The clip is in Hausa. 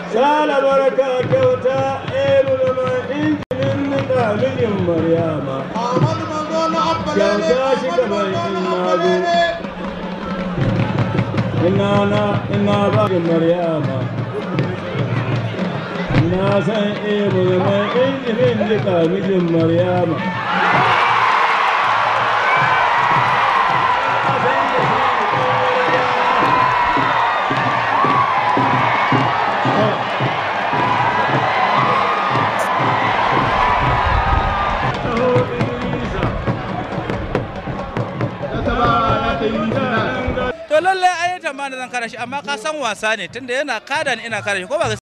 Sala baraka kyauta elu mai injinin nika mijin Maryama. Kyauta shi gaban ina ba Maryama. Na san elu mai injinin nika mijin Maryama. To lalle ai tambaya zan kare shi amma ka san wasa ne tunda yana kada ni ina kare shi ko ba